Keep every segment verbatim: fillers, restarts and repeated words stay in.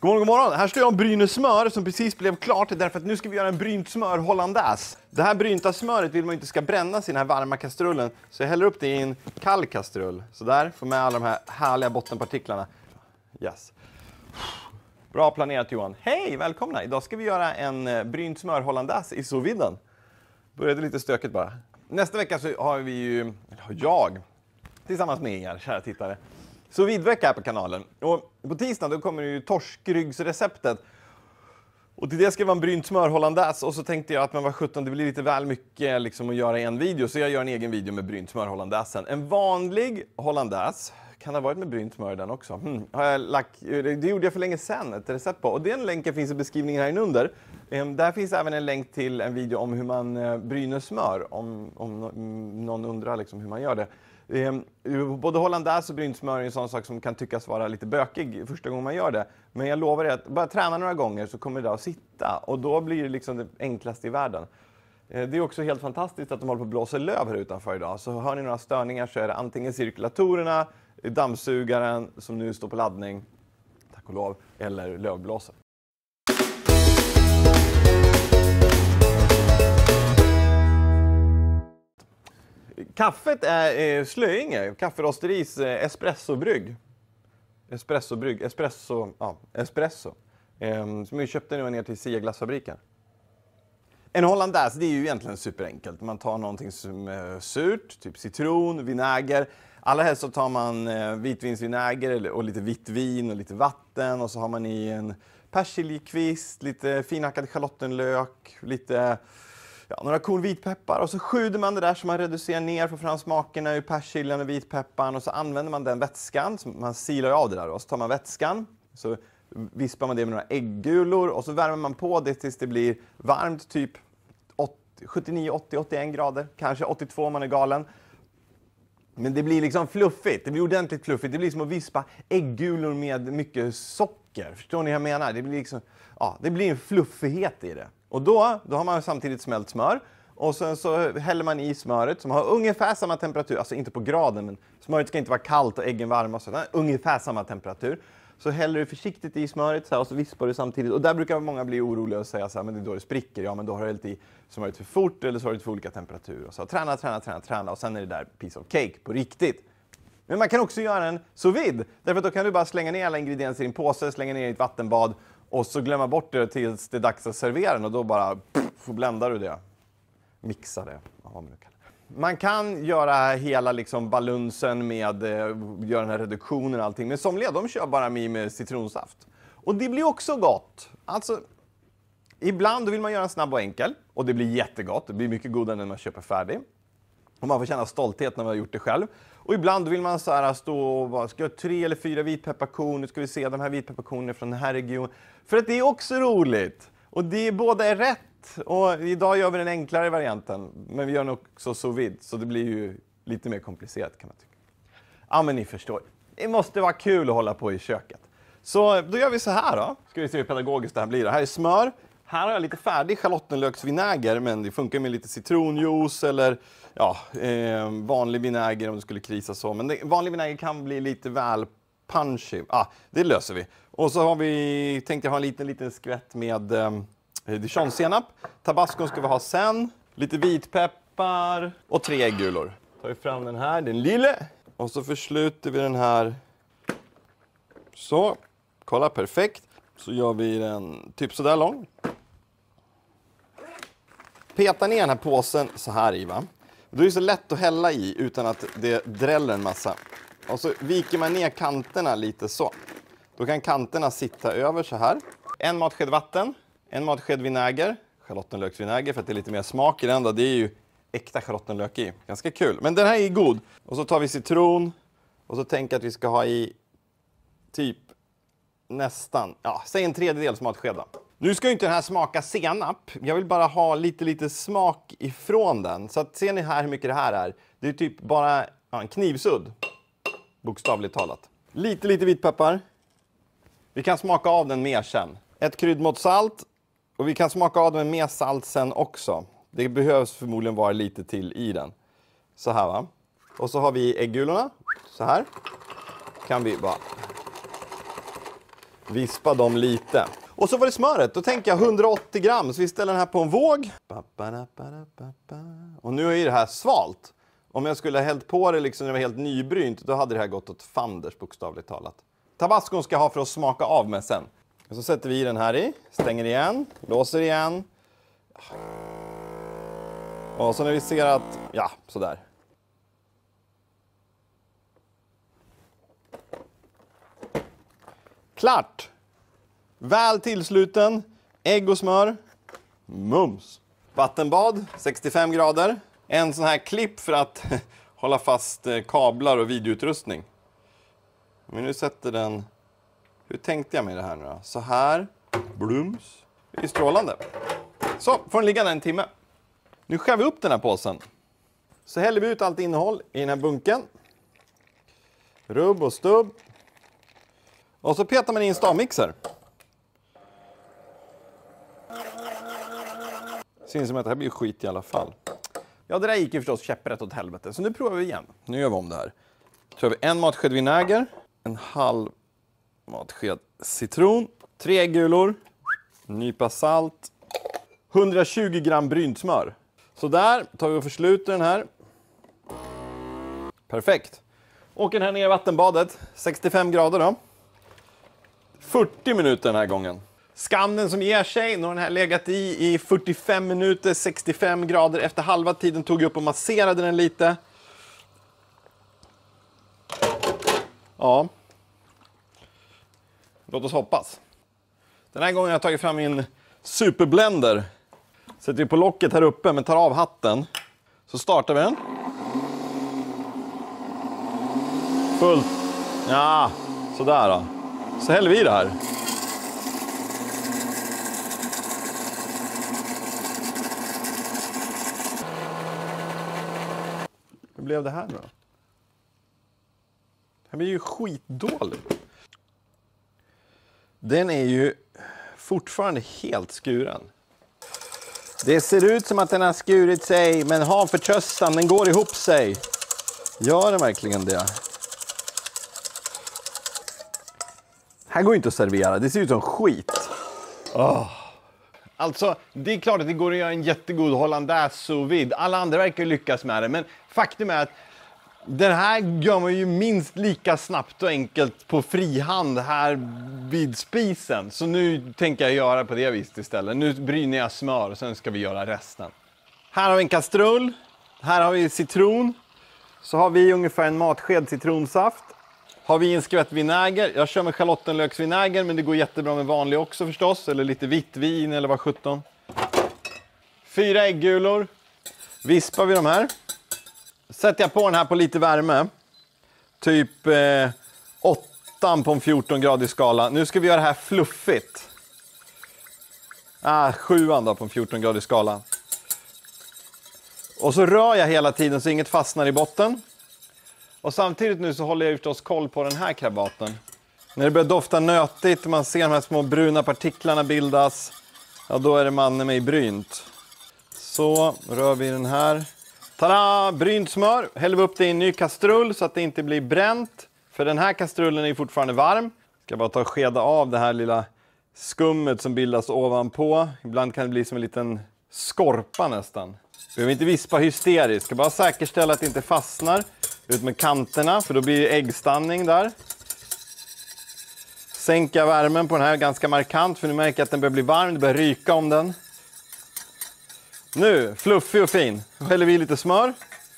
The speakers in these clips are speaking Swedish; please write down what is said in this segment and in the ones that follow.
God morgon, god morgon. Här står jag om Brynäs smör som precis blev klart därför att nu ska vi göra en brynt smör hollandaise. Det här brynta smöret vill man inte ska brännas i den här varma kastrullen. Så jag häller upp det i en kall kastrull. Så där, får med alla de här härliga bottenpartiklarna. Yes. Bra planerat Johan. Hej, välkomna. Idag ska vi göra en brynt smör hollandaise i sous viden. Började lite stökigt bara. Nästa vecka så har vi ju, eller har jag, tillsammans med er, kära tittare, sous vide-vecka här på kanalen. Och på tisdag då kommer ju torskryggsreceptet. Och till det ska det vara en brynt smör hollandaise. Och så tänkte jag att man var sjutton, det blir lite väl mycket liksom att göra en video. Så jag gör en egen video med brynt smör hollandaisen. En vanlig hollandaise. Kan det ha varit med brynt smör den också? Hmm. Har jag lagt, det gjorde jag för länge sedan, ett recept på. Och den länken finns i beskrivningen här under. Ehm, där finns även en länk till en video om hur man eh, bryner smör. Om, om någon undrar liksom hur man gör det. Ehm, både hollandaise och brynt smör är en sån sak som kan tyckas vara lite bökig första gången man gör det. Men jag lovar er att bara träna några gånger så kommer det att sitta. Och då blir det liksom det enklaste i världen. Det är också helt fantastiskt att de håller på att blåsa löv här utanför idag. Så hör ni några störningar så är det antingen cirkulatorerna, dammsugaren som nu står på laddning, tack och lov, eller lövblåsen. Kaffet är eh, Slöinge, kafferosteris eh, espressobrygg. Espressobrygg, espresso, ja, espresso. Eh, som vi köpte nu ner till Sia glassfabriken. En hollandaise, det är ju egentligen superenkelt. Man tar någonting som är surt, typ citron, vinäger. Allra helst så tar man eh, vitvinsvinäger och lite vitt vin och lite vatten. Och så har man i en persiljekvist, lite finhackad schalottenlök, lite, ja, några korn vitpeppar. Och så sjuder man det där så man reducerar ner för fram smakerna ur persiljan och vitpepparn. Och så använder man den vätskan, man silar av det där. Och så tar man vätskan, så vispar man det med några äggulor. Och så värmer man på det tills det blir varmt, typ sjuttionio, åttio, åttioen grader. Kanske åttiotvå om man är galen. Men det blir liksom fluffigt, det blir ordentligt fluffigt. Det blir som att vispa äggulor med mycket socker. Förstår ni vad jag menar? Det blir liksom, ja, det blir en fluffighet i det. Och då, då har man samtidigt smält smör. Och sen så häller man i smöret som har ungefär samma temperatur. Alltså inte på graden, men smöret ska inte vara kallt och äggen varma. Så ungefär samma temperatur. Så häller du försiktigt i smöret så här, och så vispar du samtidigt. Och där brukar många bli oroliga och säga så här, men det är då det spricker. Ja, men då har du hällt i smöret för fort eller så har du för olika temperaturer. Och så träna, träna, träna, träna och sen är det där piece of cake på riktigt. Men man kan också göra en sous vide. Därför att då kan du bara slänga ner alla ingredienser i en påse, slänga ner i ett vattenbad och så glömma bort det tills det är dags att servera den. Och då bara pff, bländar du det. Mixa det. Ja, vad man nu kan. Man kan göra hela liksom balunsen med, eh, göra den här reduktionen och allting. Men somliga, de kör bara med, med citronsaft. Och det blir också gott. Alltså, ibland vill man göra en snabb och enkel. Och det blir jättegott. Det blir mycket godare när man köper färdig. Och man får känna stolthet när man har gjort det själv. Och ibland vill man så här stå och bara, ska jag ha tre eller fyra vitpepparkorn. Nu ska vi se de här vitpepparkornen från den här regionen. För att det är också roligt. Och det båda är rätt. Och idag gör vi den enklare varianten. Men vi gör den också sous vide. Så det blir ju lite mer komplicerat kan man tycka. Ja, men ni förstår. Det måste vara kul att hålla på i köket. Så då gör vi så här då. Ska vi se hur pedagogiskt det här blir. Det här är smör. Här har jag lite färdig schalottenlöksvinäger. Men det funkar med lite citronjuice eller ja, eh, vanlig vinäger om det skulle krisa så. Men det, vanlig vinäger kan bli lite väl punchy. Ja, det löser vi. Och så har vi tänkt att ha en liten, liten skvätt med eh, dijonsenap. Tabasco ska vi ha sen. Lite vitpeppar och tre äggulor. Tar vi fram den här, den lilla. Och så försluter vi den här. Så, kolla perfekt. Så gör vi den typ så där lång. Peta ner den här påsen så här i, va. Då är det så lätt att hälla i utan att det dräller en massa. Och så viker man ner kanterna lite så. Då kan kanterna sitta över så här. En matsked vatten, en matsked vinäger. Schalottenlöksvinäger för att det är lite mer smak i den. Då. Det är ju äkta schalottenlök i. Ganska kul. Men den här är god. Och så tar vi citron. Och så tänker jag att vi ska ha i typ nästan, ja, säg en tredjedels matsked då. Nu ska ju inte den här smaka senap. Jag vill bara ha lite, lite smak ifrån den. Så att, ser ni här hur mycket det här är? Det är typ bara ja, en knivsudd. Bokstavligt talat. Lite, lite vitpeppar. Vi kan smaka av den mer sen. Ett kryddmått salt. Och vi kan smaka av den med mer salt sen också. Det behövs förmodligen vara lite till i den. Så här, va. Och så har vi äggulorna. Så här. Kan vi bara Vispa dem lite. Och så var det smöret. Då tänker jag hundraåttio gram. Så vi ställer den här på en våg. Och nu är ju det här svalt. Om jag skulle ha hällt på det liksom när det var helt nybrynt, då hade det här gått åt fanders bokstavligt talat. Tabascon ska jag ha för att smaka av med sen. Och så sätter vi den här i. Stänger igen. Låser igen. Och så när vi ser att, ja, sådär. Klart! Väl tillsluten. Ägg och smör. Mums! Vattenbad, sextiofem grader. En sån här klipp för att hålla fast kablar och videoutrustning. Om vi nu sätter den... Hur tänkte jag med det här nu då? Så här. Blums. Det är strålande. Så, får den ligga där en timme. Nu skär vi upp den här påsen. Så häller vi ut allt innehåll i den här bunken. Rubb och stubb. Och så petar man in en stavmixer. Syns som att det här blir skit i alla fall. Ja, det där gick ju förstås käpprätt åt helvete. Så nu provar vi igen. Nu gör vi om det här. Så har vi en matsked vinäger. En halv matsked citron. Tre äggulor. En nypa salt. hundratjugo gram brynt smör. Så där tar vi och försluter den här. Perfekt. Åker den här ner i vattenbadet. sextiofem grader då. fyrtio minuter den här gången. Skammen som ger sig när den här legat i i fyrtiofem minuter, sextiofem grader. Efter halva tiden tog jag upp och masserade den lite. Ja. Låt oss hoppas. Den här gången har jag tagit fram min superblender. Sätter vi på locket här uppe men tar av hatten. Så startar vi den. Fullt. Ja, sådär då. Så häller vi det här. Hur blev det här då? Det här blir ju skitdåligt. Den är ju fortfarande helt skuren. Det ser ut som att den har skurit sig, men ha förtröstan, den går ihop sig. Gör den verkligen det? Här går inte att servera, det ser ut som skit. Oh. Alltså, det är klart att det går att göra en jättegod hollandaise sous vide. Alla andra verkar lyckas med det, men faktum är att den här gör man ju minst lika snabbt och enkelt på frihand här vid spisen. Så nu tänker jag göra på det viset istället. Nu bryner jag smör och sen ska vi göra resten. Här har vi en kastrull. Här har vi citron. Så har vi ungefär en matsked citronsaft. Har vi en skvätt vinäger. Jag kör med schalottenlöksvinäger, men det går jättebra med vanlig också förstås. Eller lite vitt vin eller vad sjutton. Fyra äggulor. Vispar vi de här. Sätter jag på den här på lite värme. Typ eh, åttan på en fjorton gradig skala. Nu ska vi göra det här fluffigt. Ah, sjuan då på en fjorton gradig skala. Och så rör jag hela tiden så inget fastnar i botten. Och samtidigt nu så håller jag förstås koll på den här krabaten. När det börjar dofta nötigt och man ser de här små bruna partiklarna bildas. Ja, då är det mannen med brynt. Så rör vi den här. Tada! Brynt smör. Häller vi upp det i en ny kastrull så att det inte blir bränt. För den här kastrullen är fortfarande varm. Ska bara ta och skeda av det här lilla skummet som bildas ovanpå. Ibland kan det bli som en liten skorpa nästan. Vi behöver inte vispa hysteriskt. Ska bara säkerställa att det inte fastnar ut med kanterna. För då blir det äggstanning där. Sänka värmen på den här ganska markant. För nu märker jag att den börjar bli varm. Det börjar ryka om den. Nu, fluffig och fin. Då häller vi lite smör.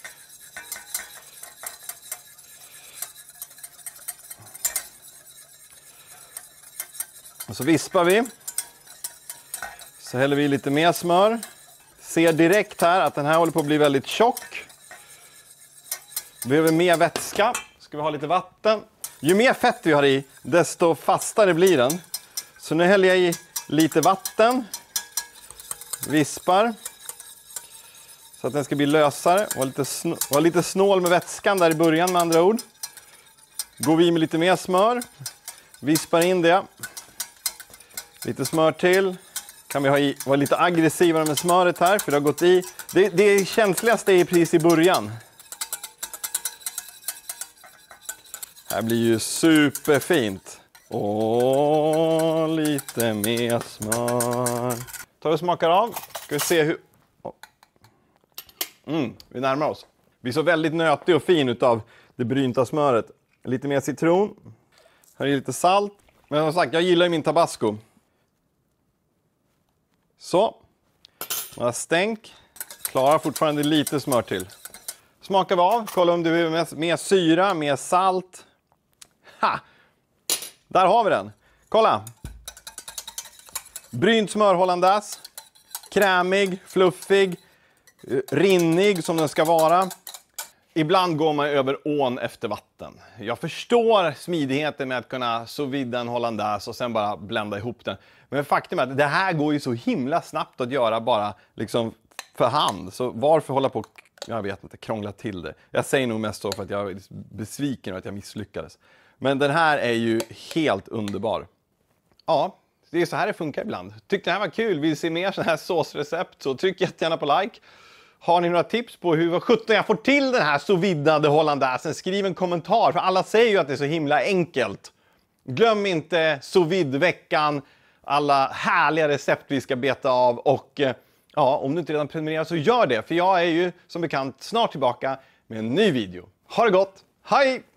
Och så vispar vi. Så häller vi lite mer smör. Ser direkt här att den här håller på att bli väldigt tjock. Vi behöver mer vätska. Ska vi ha lite vatten. Ju mer fett vi har i, desto fastare blir den. Så nu häller jag i lite vatten. Vispar. Så att den ska bli lösare. Var lite, sn- var lite snål med vätskan där i början med andra ord. Går vi med lite mer smör. Vispar in det. Lite smör till. Kan vi ha i, vara lite aggressivare med smöret här. För det har gått i. Det, det känsligaste är precis i början. Det här blir ju superfint. Och lite mer smör. Tar vi smakar av. Ska vi se hur... Mm, vi närmar oss. Vi är så väldigt nötig och fin utav det brynta smöret. Lite mer citron. Här är lite salt. Men som sagt, jag gillar ju min tabasco. Så. Några stänk. Klarar fortfarande lite smör till. Smakar vi av. Kolla om det är mer, mer syra, mer salt. Ha! Där har vi den. Kolla. Brynt smör hollandaise. Krämig, fluffig, rinnig som den ska vara. Ibland går man över ån efter vatten. Jag förstår smidigheten med att kunna sous vide en hollandaise och sen bara blända ihop den. Men faktum är att det här går ju så himla snabbt att göra bara liksom för hand. Så varför hålla på, jag vet inte, krångla till det. Jag säger nog mest så för att jag är besviken och att jag misslyckades. Men den här är ju helt underbar. Ja, det är så här det funkar ibland. Tyckte det här var kul, vill se mer sådana här såsrecept så tryck jättegärna på like. Har ni några tips på hur sjutton jag får till den här sous vidade hollandaisen? Skriv en kommentar, för alla säger ju att det är så himla enkelt. Glöm inte sous vide-veckan, alla härliga recept vi ska beta av. Och ja, om du inte redan prenumererar så gör det. För jag är ju som bekant snart tillbaka med en ny video. Ha det gott, hej!